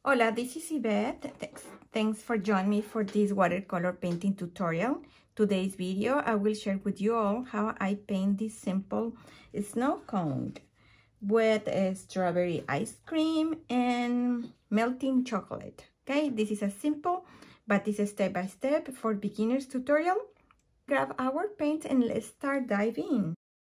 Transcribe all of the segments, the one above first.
Hola, this is Yvette. Thanks for joining me for this watercolor painting tutorial. Today's video, I will share with you all how I paint this simple snow cone with strawberry ice cream and melting chocolate. Okay, this is a simple, but this is step-by-step for beginners tutorial. Grab our paint and let's start diving in.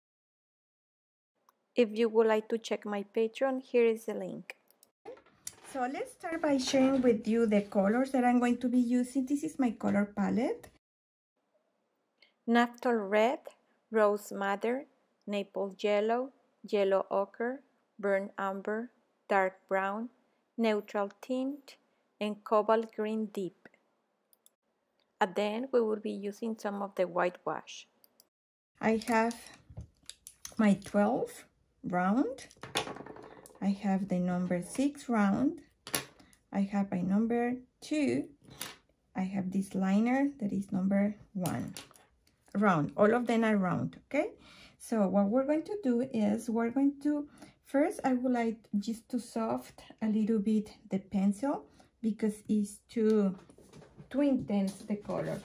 If you would like to check my Patreon, here is the link. So let's start by sharing with you the colors that I'm going to be using. This is my color palette. Naphthol red, rose madder, maple yellow, yellow ochre, burnt umber, dark brown, neutral tint, and cobalt green deep. And then we will be using some of the whitewash. I have my 12 round. I have the number 6 round. I have my number 2. I have this liner that is number 1 round. All of them are round, okay? So what we're going to do is we're going to first, I would like just to soft a little bit the pencil because it's too intense the color.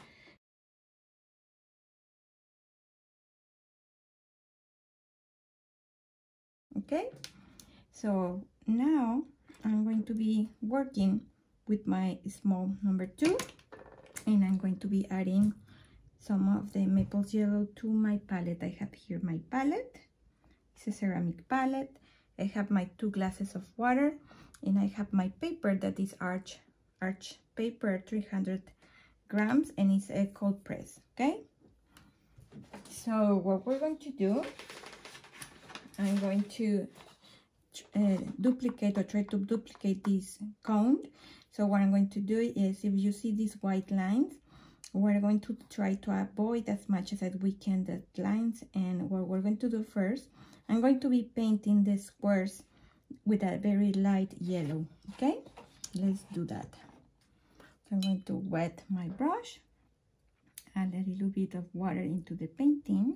Okay, so now I'm going to be working with my small number 2, and I'm going to be adding some of the maple yellow to my palette. I have here my palette. It's a ceramic palette. I have my 2 glasses of water, and I have my paper that is arch paper, 300 grams, and it's a cold press. Okay, so what we're going to do, I'm going to duplicate or try to duplicate this cone. So what I'm going to do is, if you see these white lines, we're going to try to avoid as much as we can the lines. And what we're going to do first, I'm going to be painting the squares with a very light yellow. Okay, let's do that. So I'm going to wet my brush, add a little bit of water into the painting,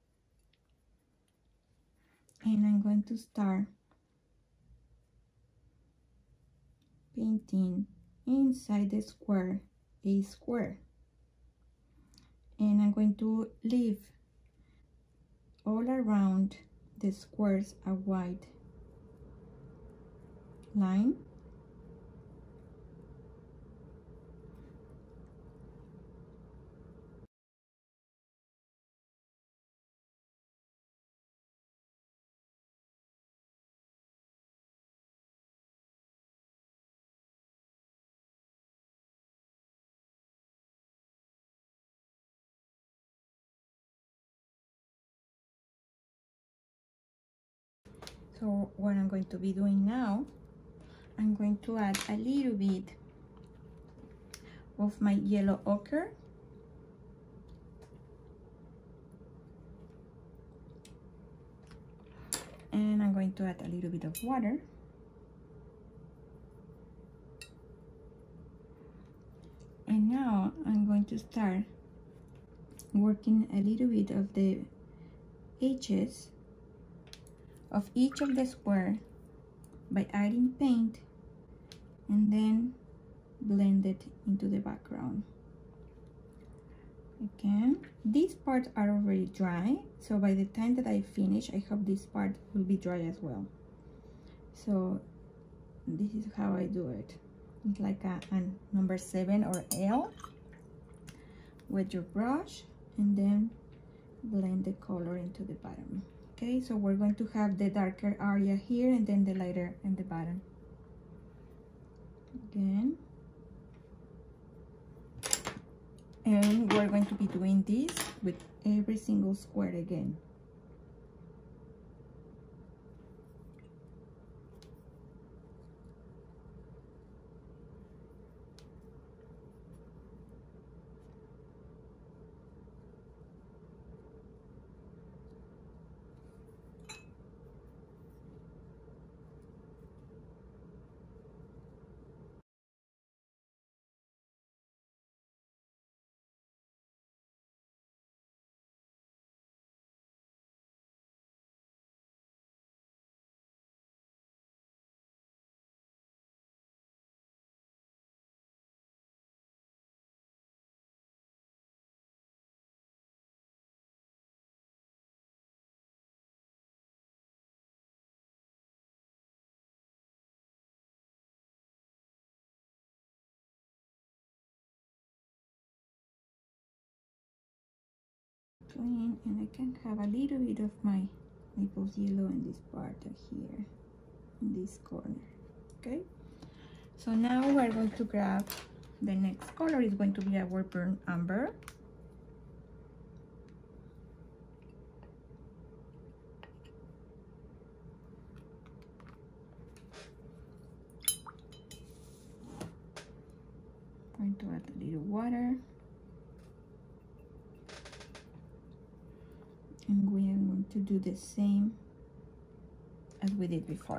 and I'm going to start painting inside the square, a square, and I'm going to leave all around the squares a white line. So what I'm going to be doing now, I'm going to add a little bit of my yellow ochre, and I'm going to add a little bit of water, and now I'm going to start working a little bit of the edges of each of the square by adding paint, and then blend it into the background. Again, these parts are already dry, so by the time that I finish, I hope this part will be dry as well. So this is how I do it. It's like a number 7 or L with your brush, and then blend the color into the bottom. Okay, so we're going to have the darker area here and then the lighter in the bottom. Again, and we're going to be doing this with every single square again. between, and I can have a little bit of my Naples yellow in this part here, in this corner. Okay, so now we're going to grab the next color. Is going to be our burnt umber. I'm going to add a little water, and we are going to do the same as we did before.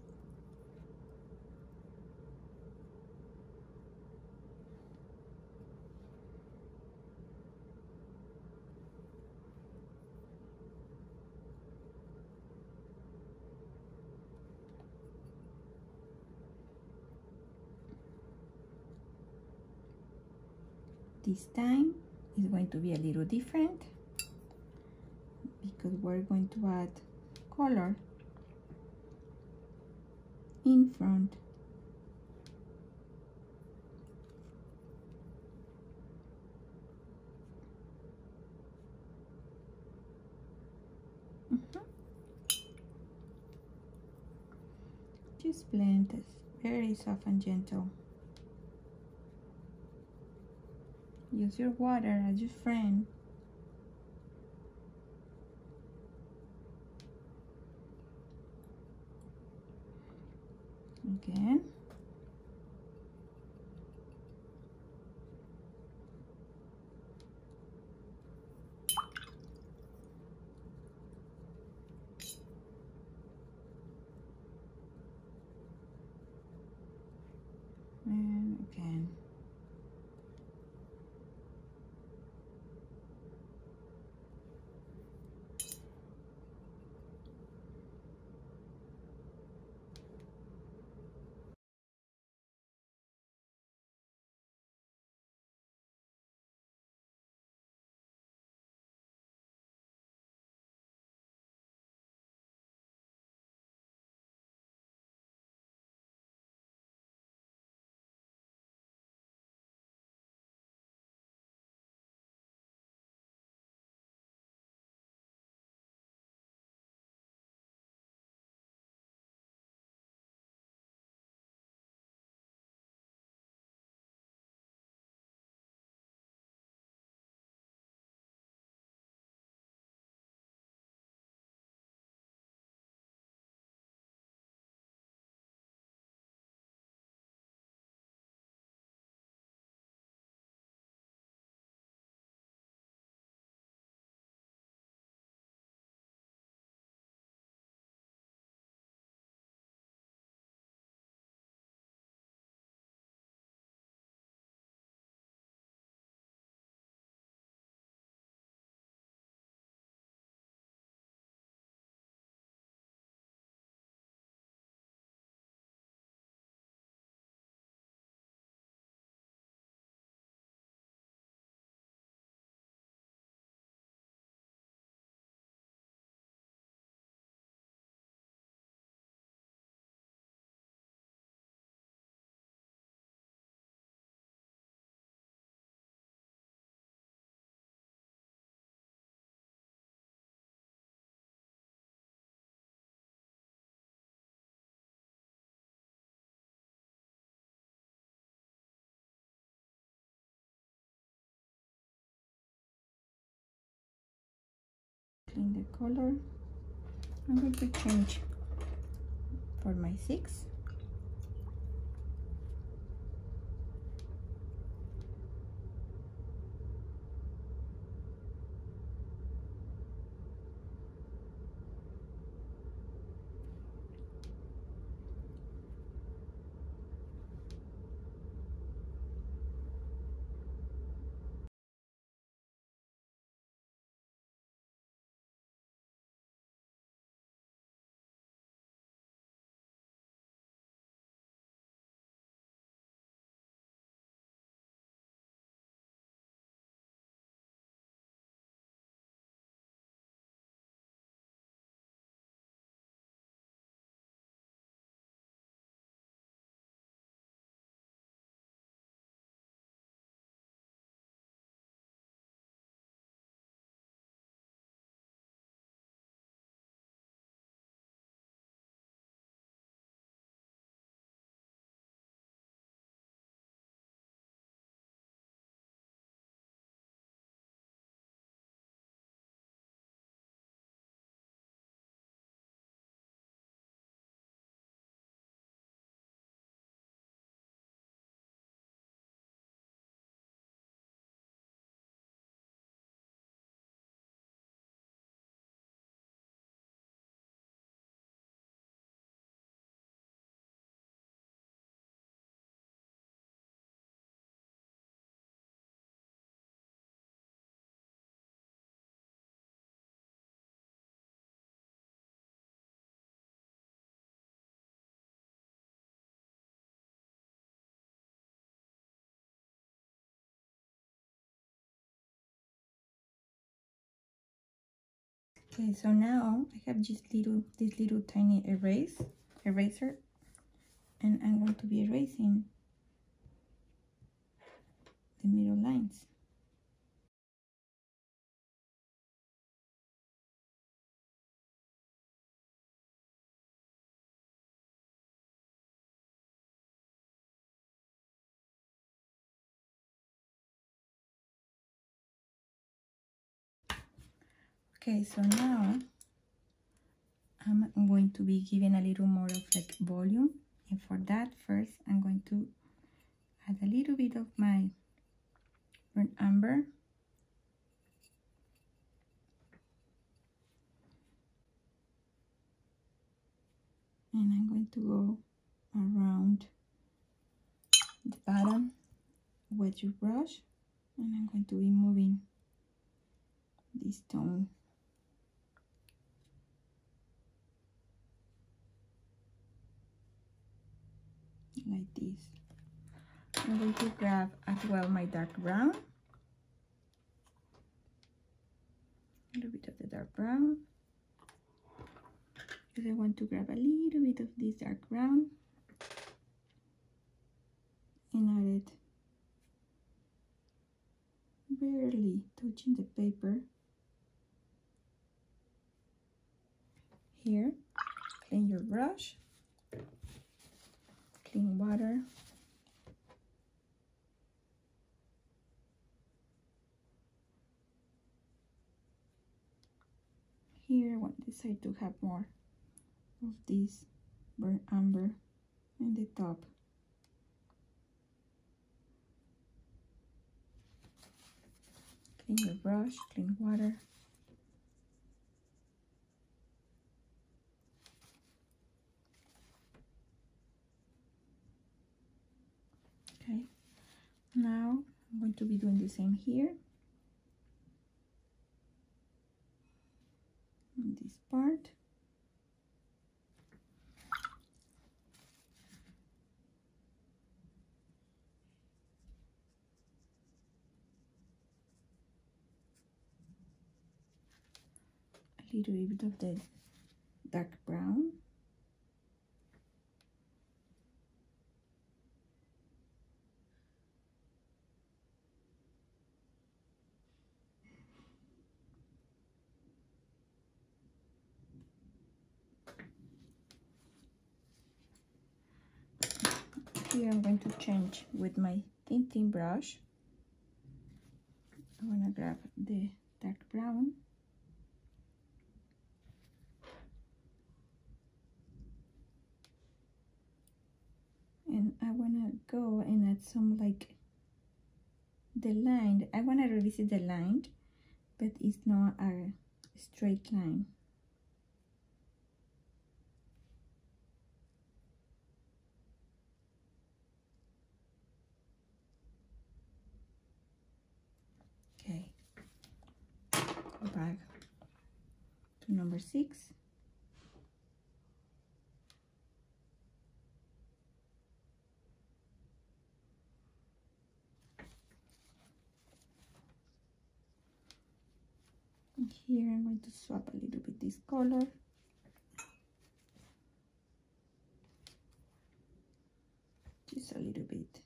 This time is going to be a little different because we're going to add color in front Just blend this very soft and gentle. Use your water as your friend. Again. And again. Clean the color. I'm going to change for my 6. Okay, so now I have this little tiny eraser, and I'm going to be erasing the middle lines. Okay, so now I'm going to be giving a little more of like volume, and for that first I'm going to add a little bit of my burnt umber, and I'm going to go around the bottom with your brush, and I'm going to be moving this tone like this. I'm going to grab as well my dark brown, a little bit of the dark brown, because I want to grab a little bit of this dark brown and add it barely touching the paper here. Clean your brush, clean water, here I want this side to have more of this burnt umber in the top. Clean your brush, clean water. Okay, now I'm going to be doing the same here on this part. A little bit of the dark brown. Here I'm going to change with my thin brush. I want to grab the dark brown and I want to go and add some like the line. I want to revisit the line, but it's not a straight line. Okay, go back to number 6. And here I'm going to swap a little bit this color. Just a little bit.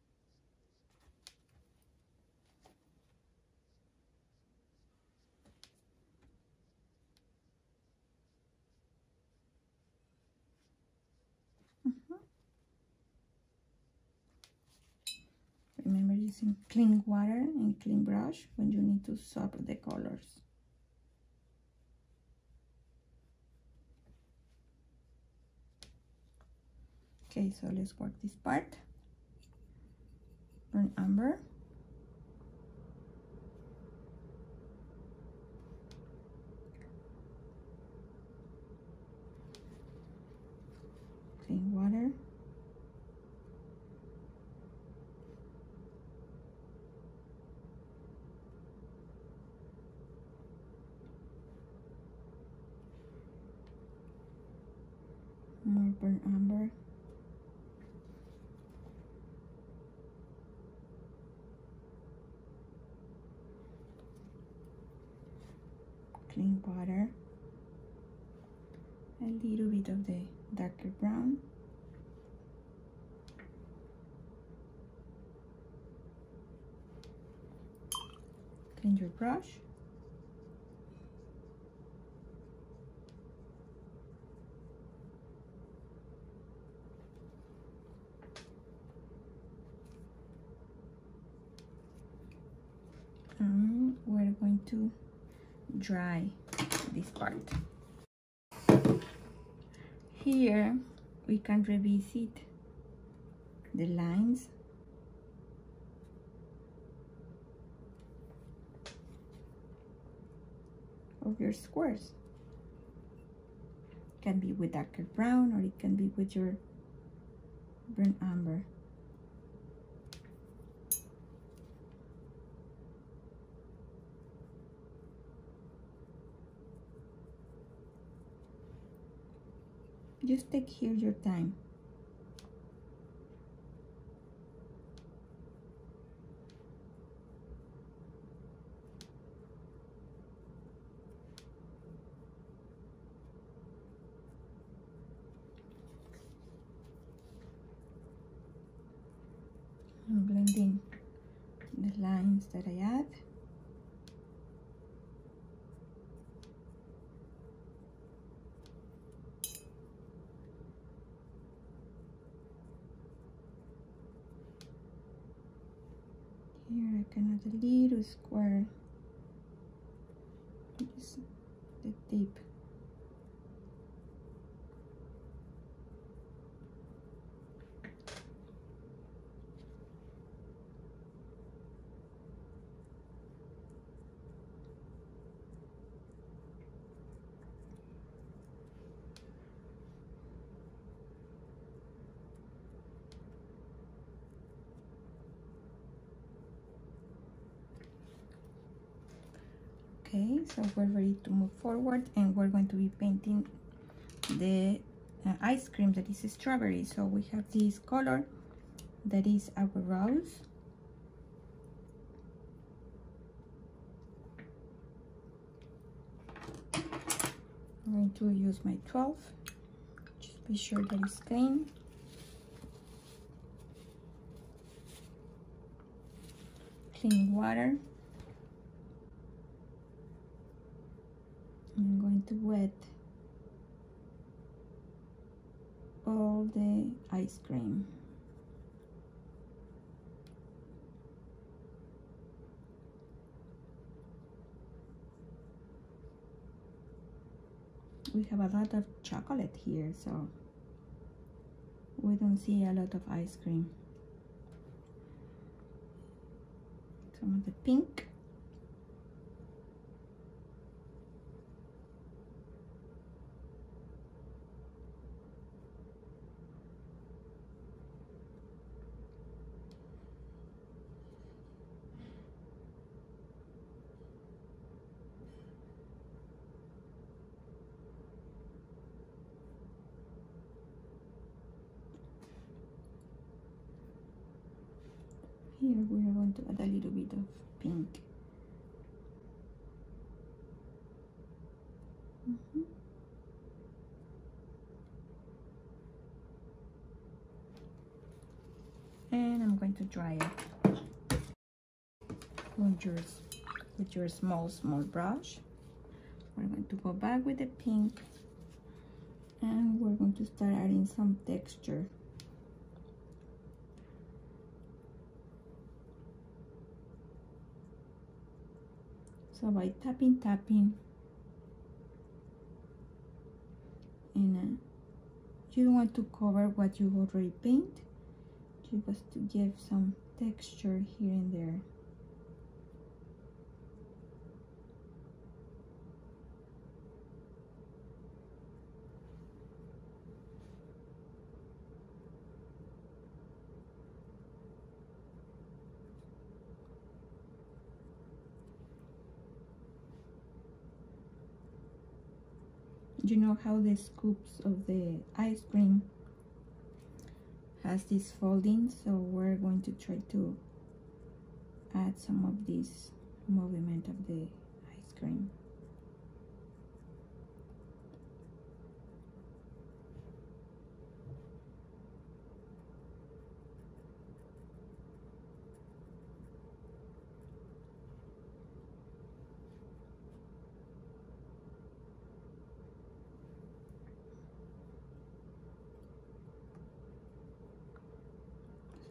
Remember using clean water and clean brush when you need to swap the colors. Okay, so let's work this part. Burnt umber. Clean water. More burnt umber. Clean water. little bit of the darker brown. Clean your brush. And we're going to dry this part. Here we can revisit the lines of your squares. It can be with darker brown or it can be with your burnt umber. Just take here your time. I'm blending the lines that I add. Here I can add a little square. This is the tip. Okay, so we're ready to move forward, and we're going to be painting the ice cream that is strawberry. So we have this color that is our rose. I'm going to use my 12. Just be sure that it's clean. Clean water. I'm going to wet all the ice cream. We have a lot of chocolate here, so we don't see a lot of ice cream. Some of the pink. Here we are going to add a little bit of pink. And I'm going to dry it with your small brush. We're going to go back with the pink, and we're going to start adding some texture. So by tapping, and you don't want to cover what you already paint, just to give some texture here and there. You know how the scoops of the ice cream has this folding, so we're going to try to add some of this movement of the ice cream.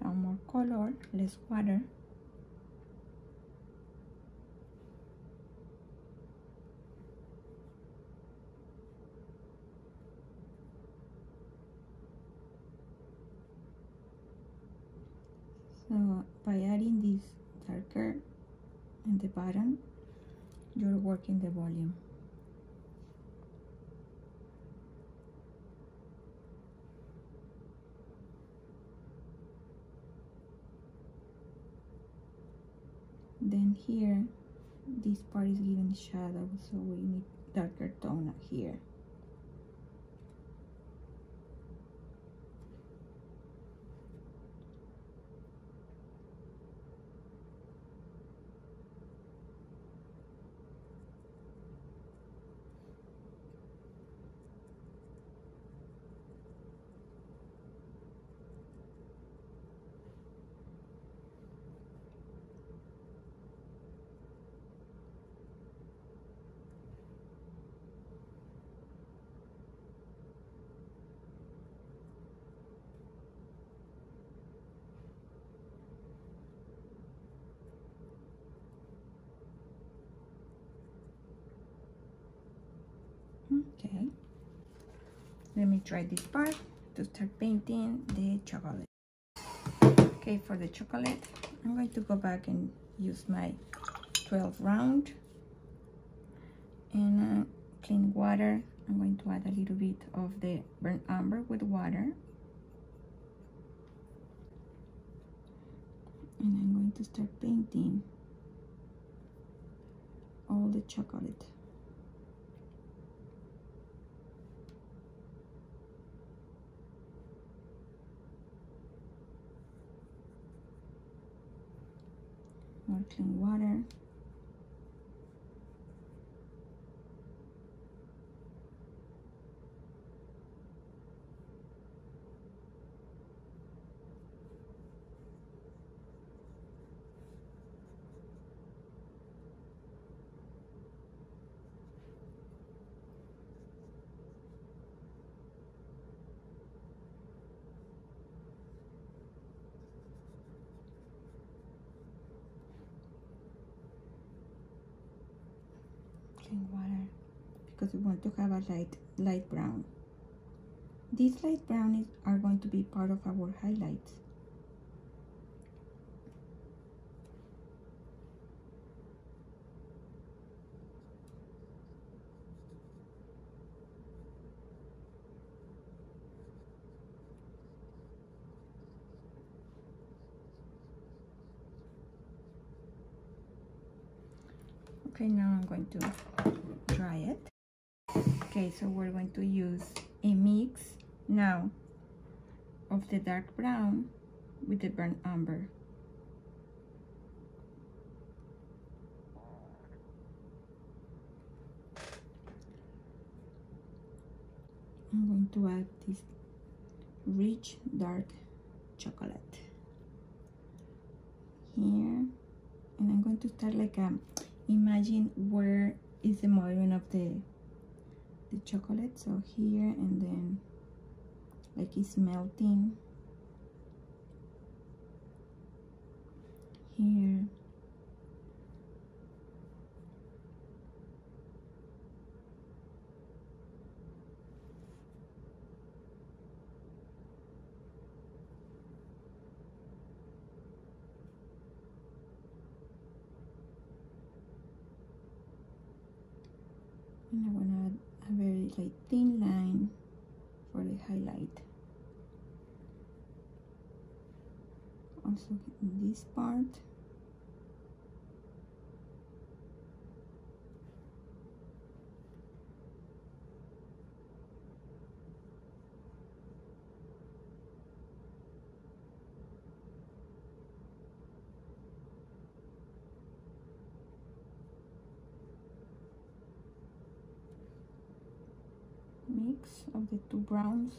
some more color, less water. So by adding this darker in the bottom, you're working the volume. Then here, this part is giving shadow, so we need darker tone here. Okay, let me try this part to start painting the chocolate. Okay, for the chocolate, I'm going to go back and use my 12 round and clean water. I'm going to add a little bit of the burnt umber with water, and I'm going to start painting all the chocolate. More clean water. Clean water, because we want to have a light brown. These light brownies are going to be part of our highlights. Okay, now I'm going to dry it. Okay, so we're going to use a mix now of the dark brown with the burnt umber. I'm going to add this rich dark chocolate here, and I'm going to start like imagine where is the movement of the chocolate, so here, and then like it's melting here. And I want to add a very like thin line for the highlight. Also in this part. Mix of the two browns.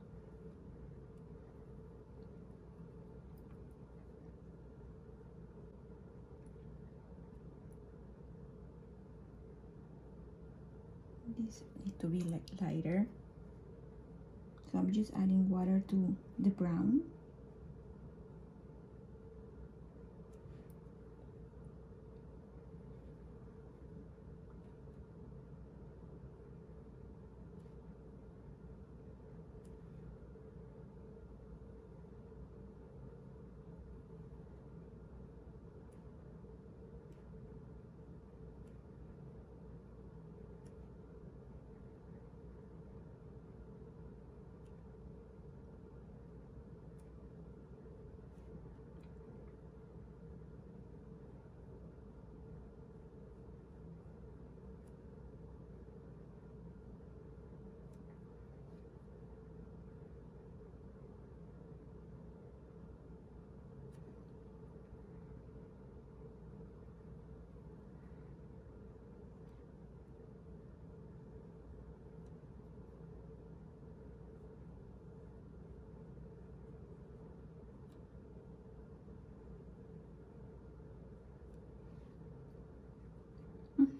This need to be like lighter, so I'm just adding water to the brown.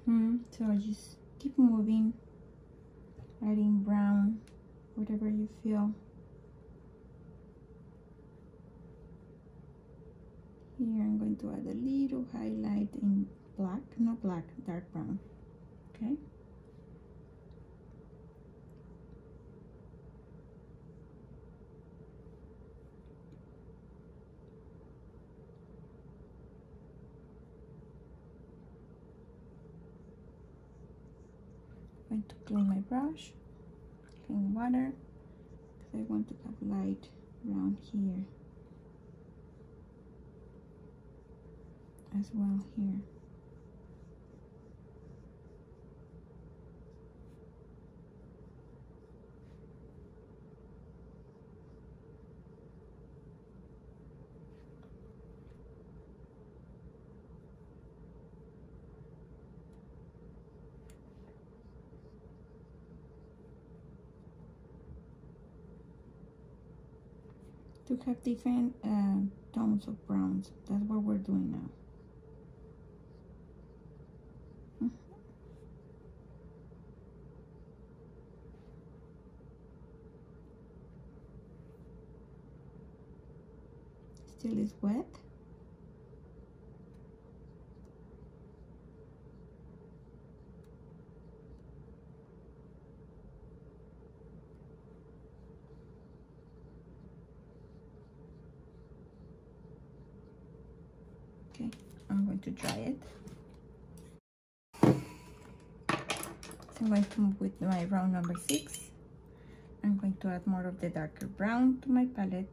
So I just keep moving, adding brown, whatever you feel. Here I'm going to add a little highlight in black, not black, dark brown, okay? I'm going to clean my brush, clean water, because I want to have light brown here as well here. To have different tones of browns. That's what we're doing now. Still is wet. Okay, I'm going to dry it. So I'm going to move with my round number 6. I'm going to add more of the darker brown to my palette.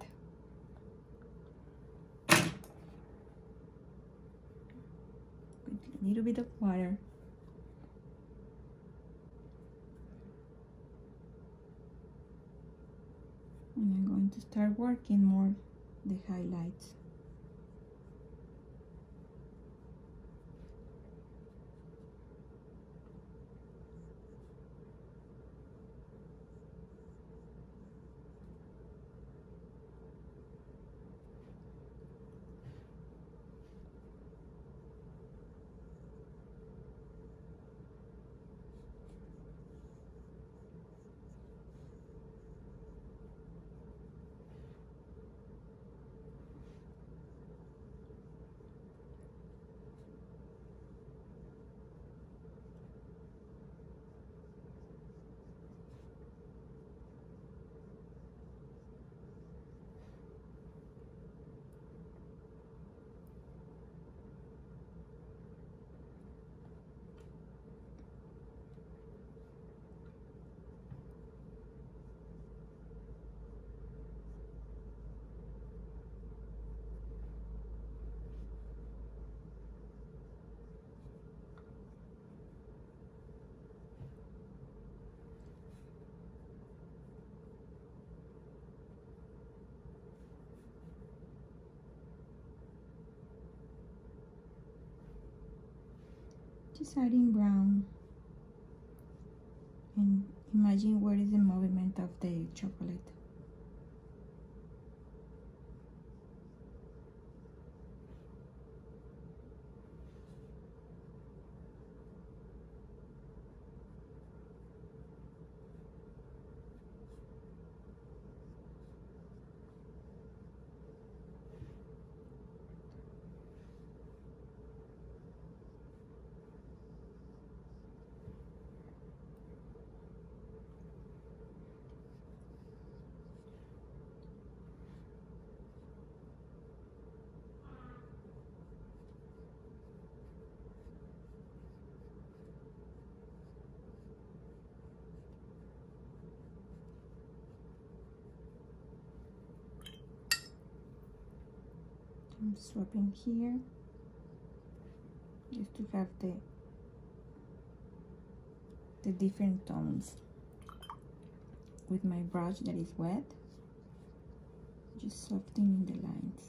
With a little bit of water. And I'm going to start working more the highlights. Just adding brown. And imagine what is the movement of the chocolate. I'm swapping here just to have the different tones with my brush that is wet, just softening the lines.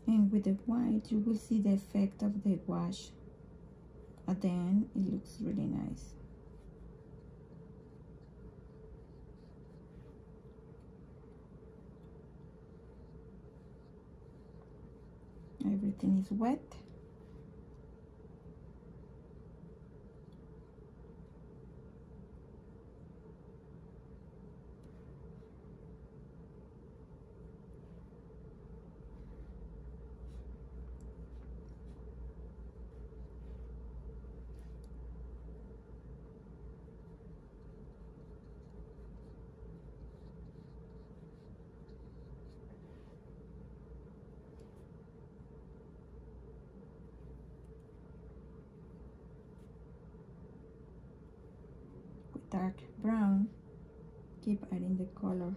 And with the white, you will see the effect of the wash. At the end, it looks really nice. Everything is wet. Dark brown, keep adding the color.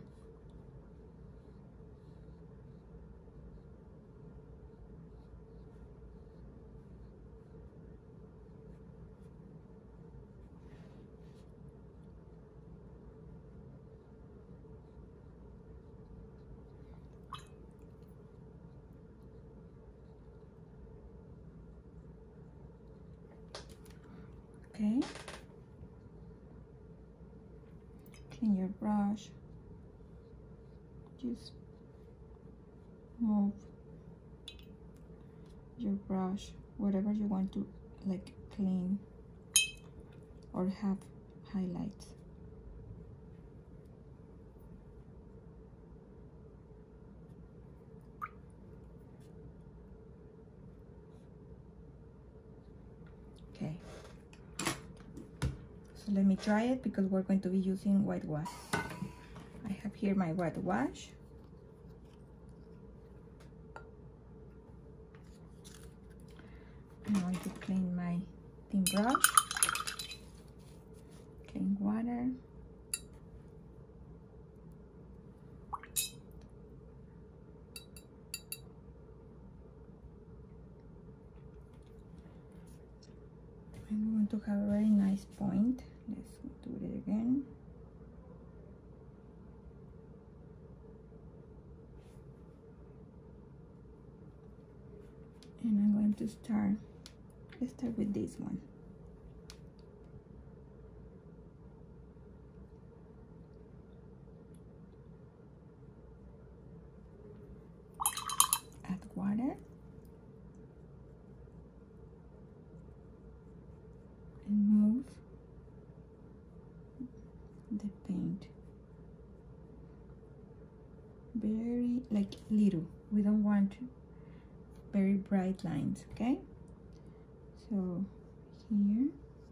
Okay. Clean your brush. Just move your brush wherever you want to like clean or have highlights. Okay. So let me try it because we're going to be using white wash. I have here my white wash. I'm going to clean my thin brush. Clean water. I'm going to have a very nice point. Let's do it again. And I'm going to start. Let's start with this one. Add water. And move the paint. Very like little. We don't want very bright lines, okay? So here.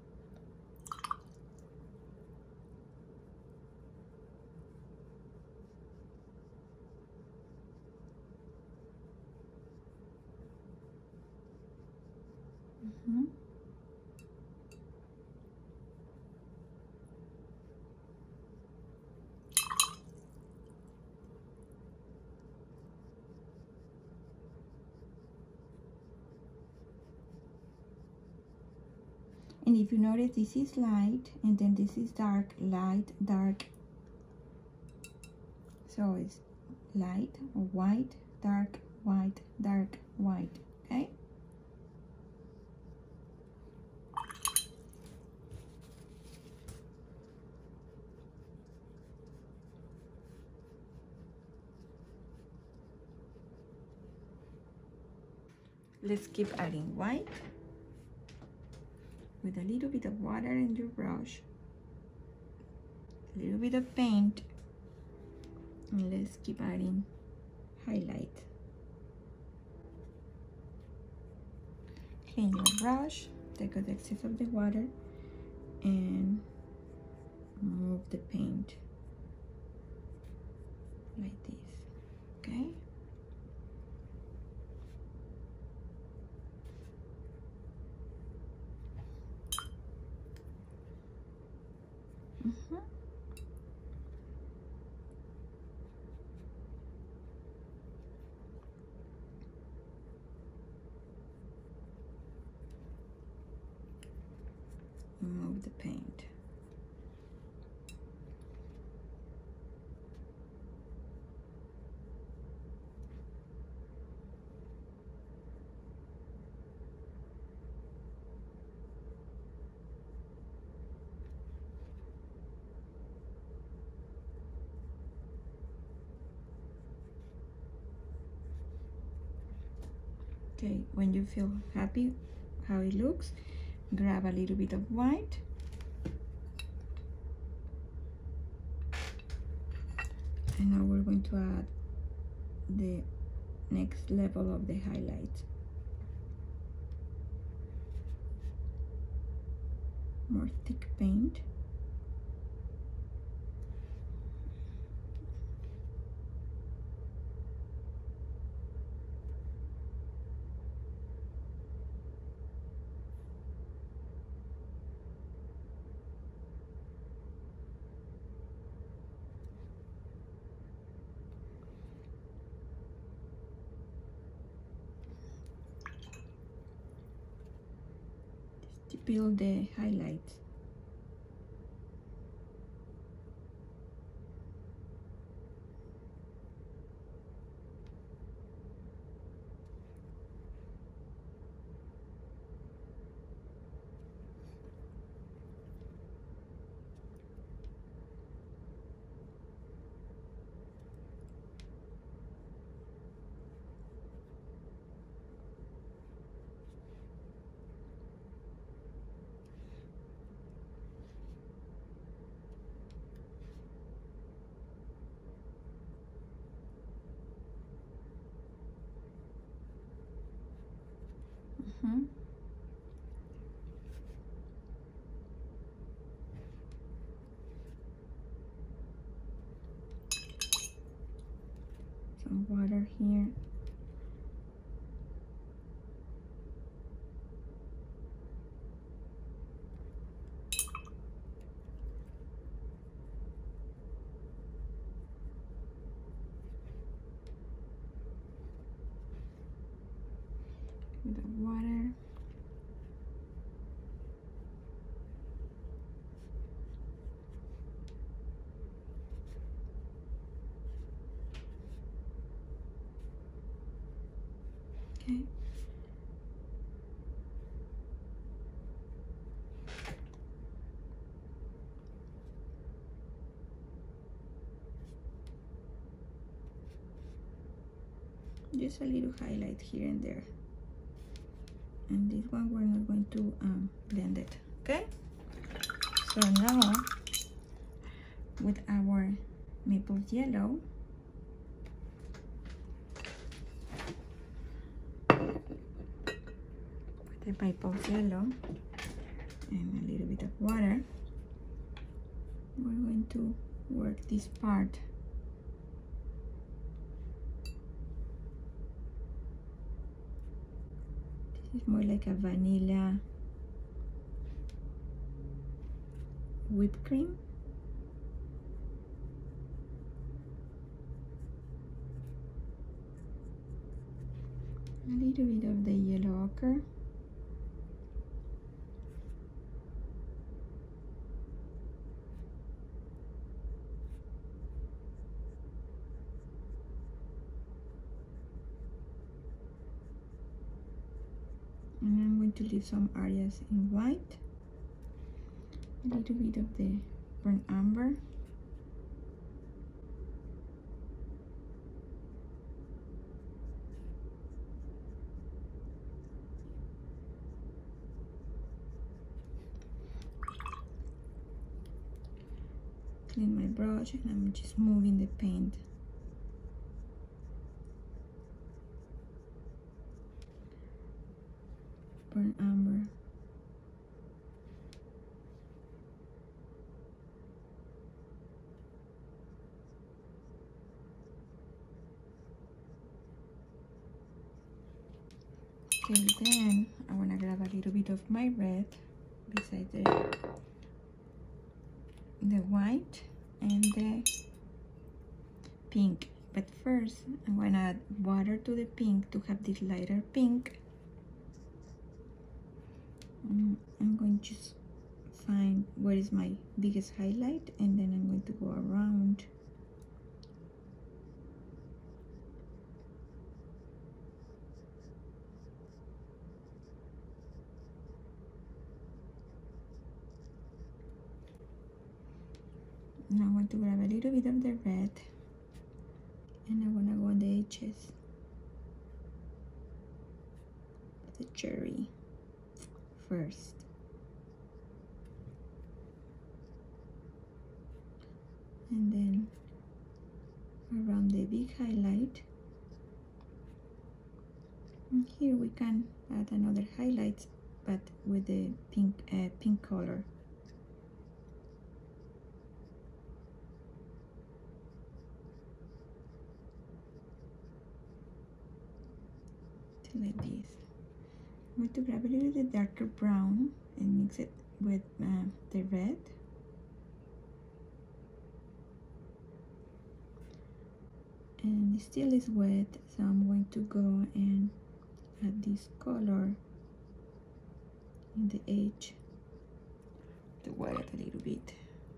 And if you notice, this is light and then this is dark, light, dark. So it's light or white, dark, white, dark, white, okay? Let's keep adding white with a little bit of water in your brush, a little bit of paint, and let's keep adding highlight. Clean your brush, take out the excess of the water, and move the paint like this, okay? Move the paint. Okay, when you feel happy how it looks, grab a little bit of white and now we're going to add the next level of the highlight. More thick paint. To build the highlights. Some water here. With the water. Okay. Just a little highlight here and there. And this one we're not going to blend it, okay? So now with our maple yellow, the maple yellow and a little bit of water, we're going to work this part. This is more like a vanilla whipped cream. A little bit of the yellow ochre. And I'm going to leave some areas in white. A little bit of the burnt umber. Clean my brush and I'm just moving the paint. Burnt umber. Okay, then I want to grab a little bit of my red beside the white and the pink. But first, I'm going to add water to the pink to have this lighter pink. I'm going to just find where is my biggest highlight and then I'm going to go around. Now I'm going to grab a little bit of the red and I want to go on the edges. the cherry first. And then around the big highlight. And here we can add another highlight, but with the pink color. Like this. I'm going to grab a little bit darker brown and mix it with the red. And it still is wet, so I'm going to go and add this color in the edge to wet it a little bit.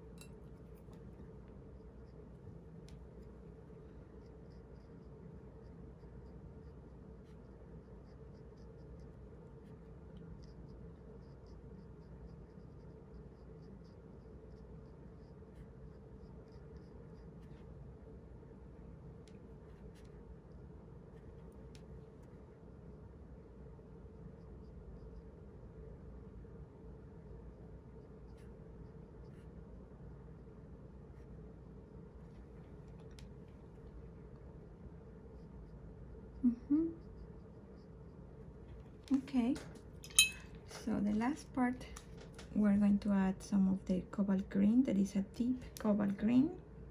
Okay, so the last part, we're going to add some of the cobalt green. That is a deep cobalt green.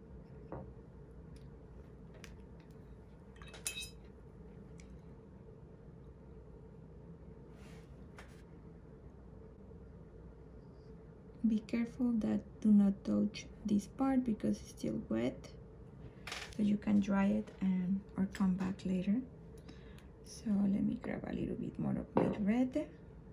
Be careful that do not touch this part because it's still wet, so you can dry it and or come back later. So let me grab a little bit more of my red.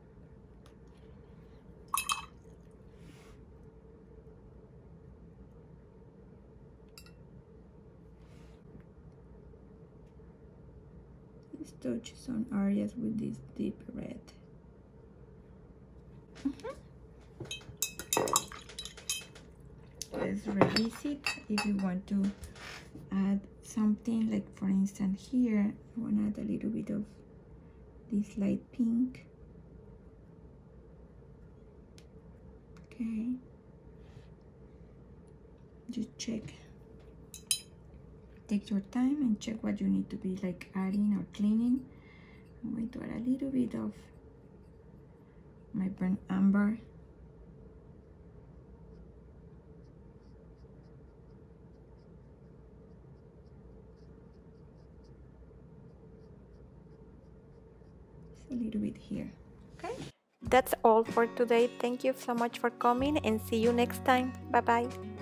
Let's touch some areas with this deep red. Let's revisit if you want to add something, like for instance here I want to add a little bit of this light pink. Okay, just check, take your time and check what you need to be like adding or cleaning. I'm going to add a little bit of my burnt umber. A little bit here. Okay, that's all for today. Thank you so much for coming and see you next time. Bye bye.